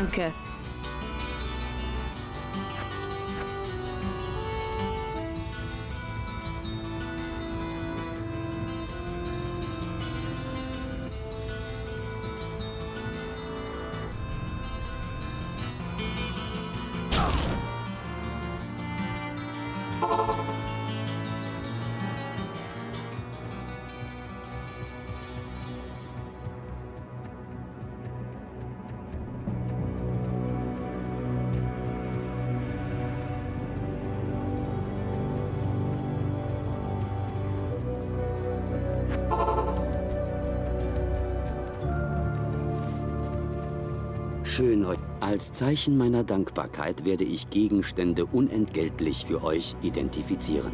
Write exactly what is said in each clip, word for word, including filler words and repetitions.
Danke. Schön, euch. Als Zeichen meiner Dankbarkeit werde ich Gegenstände unentgeltlich für euch identifizieren.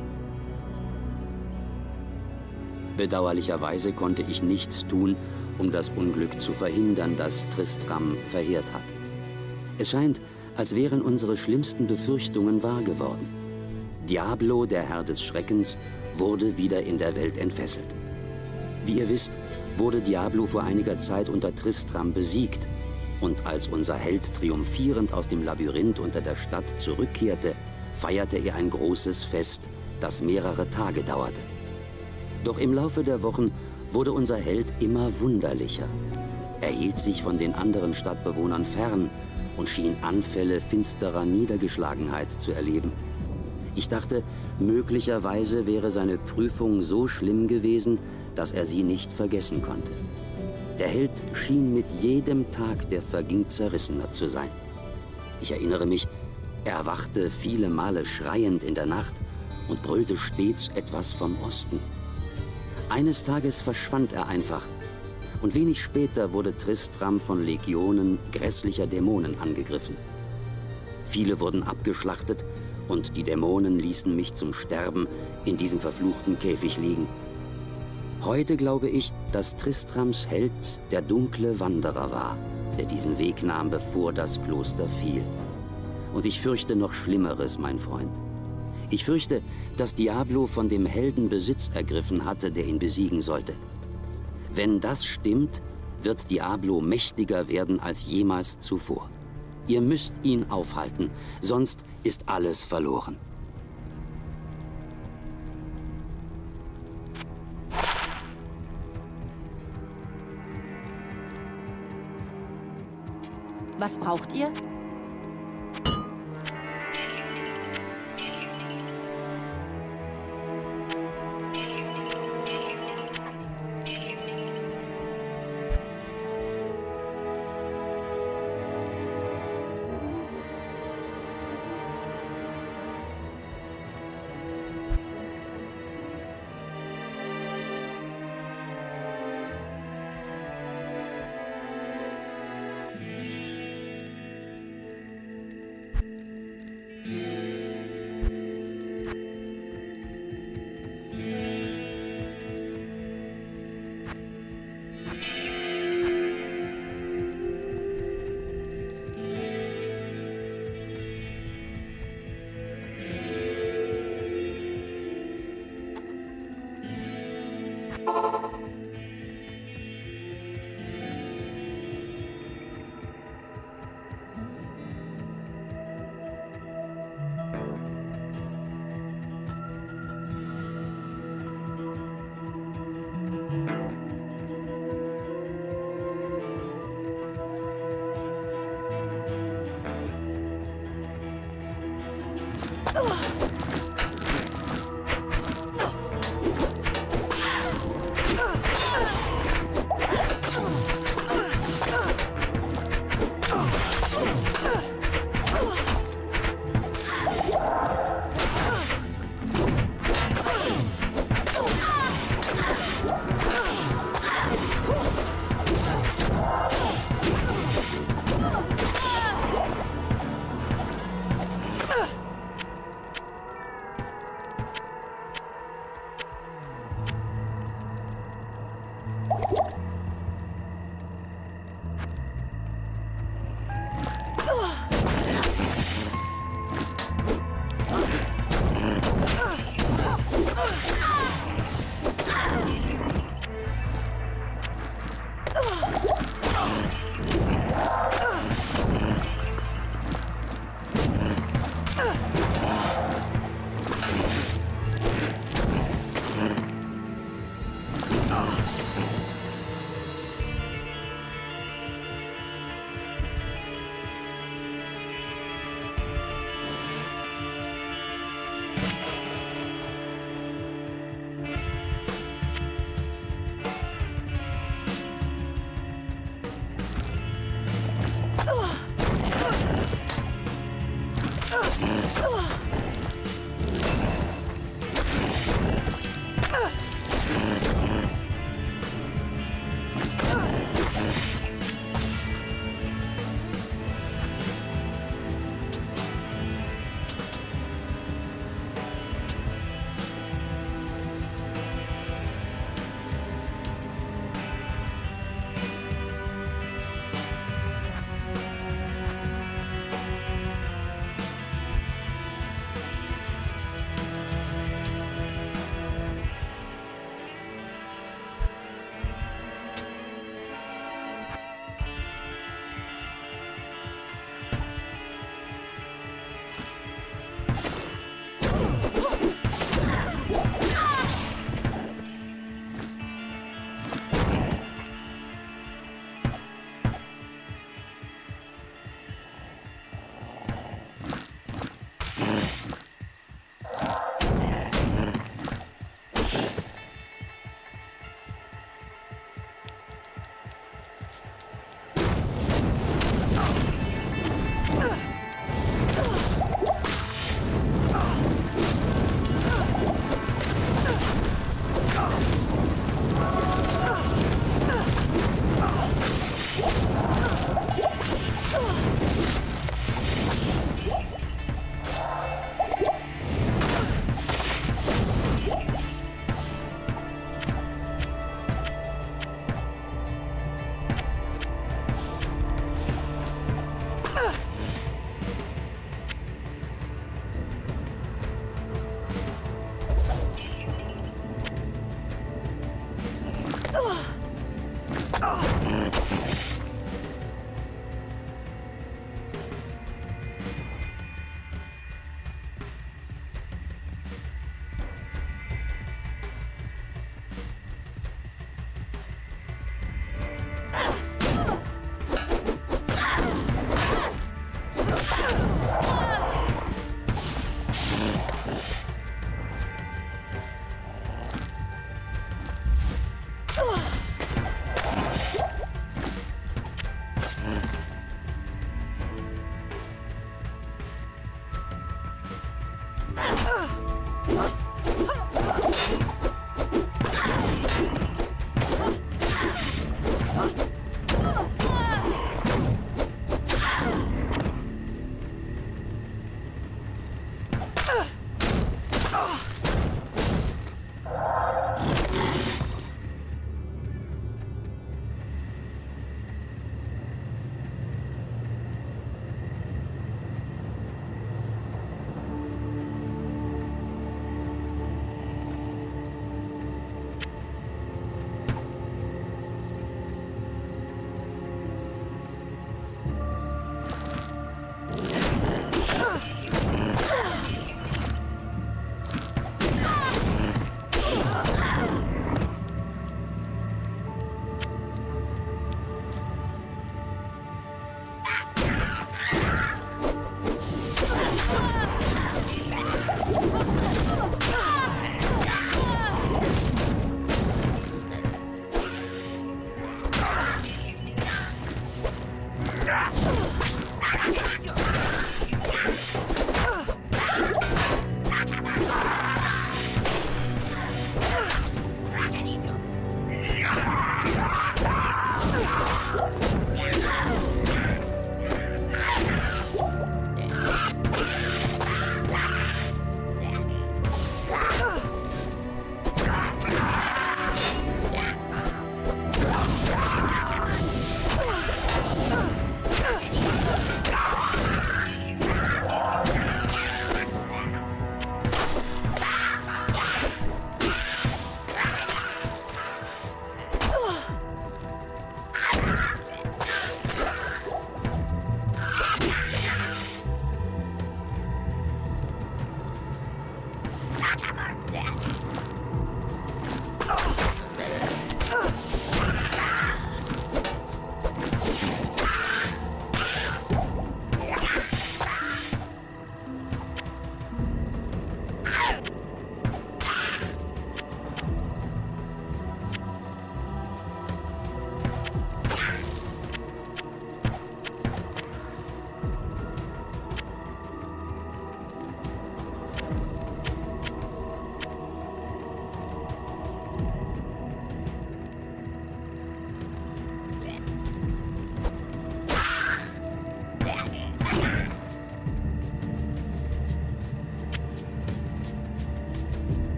Bedauerlicherweise konnte ich nichts tun, um das Unglück zu verhindern, das Tristram verheert hat. Es scheint, als wären unsere schlimmsten Befürchtungen wahr geworden. Diablo, der Herr des Schreckens, wurde wieder in der Welt entfesselt. Wie ihr wisst, wurde Diablo vor einiger Zeit unter Tristram besiegt. Und als unser Held triumphierend aus dem Labyrinth unter der Stadt zurückkehrte, feierte er ein großes Fest, das mehrere Tage dauerte. Doch im Laufe der Wochen wurde unser Held immer wunderlicher. Er hielt sich von den anderen Stadtbewohnern fern und schien Anfälle finsterer Niedergeschlagenheit zu erleben. Ich dachte, möglicherweise wäre seine Prüfung so schlimm gewesen, dass er sie nicht vergessen konnte. Der Held schien mit jedem Tag, der verging, zerrissener zu sein. Ich erinnere mich, er erwachte viele Male schreiend in der Nacht und brüllte stets etwas vom Osten. Eines Tages verschwand er einfach und wenig später wurde Tristram von Legionen grässlicher Dämonen angegriffen. Viele wurden abgeschlachtet und die Dämonen ließen mich zum Sterben in diesem verfluchten Käfig liegen. Heute glaube ich, dass Tristrams Held der dunkle Wanderer war, der diesen Weg nahm, bevor das Kloster fiel. Und ich fürchte noch Schlimmeres, mein Freund. Ich fürchte, dass Diablo von dem Helden Besitz ergriffen hatte, der ihn besiegen sollte. Wenn das stimmt, wird Diablo mächtiger werden als jemals zuvor. Ihr müsst ihn aufhalten, sonst ist alles verloren. Was braucht ihr?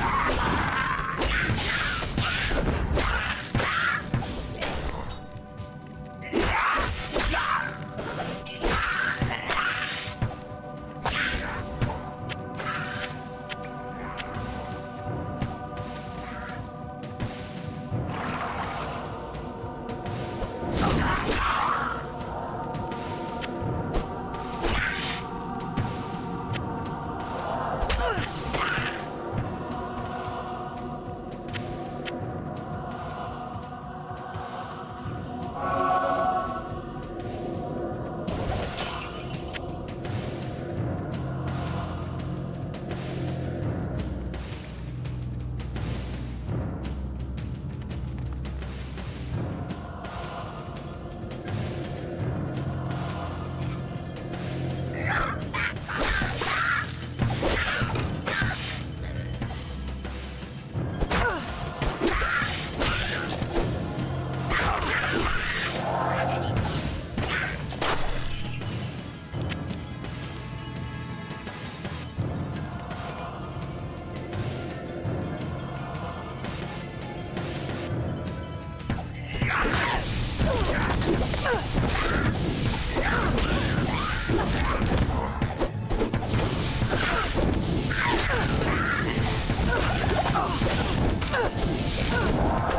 Oh!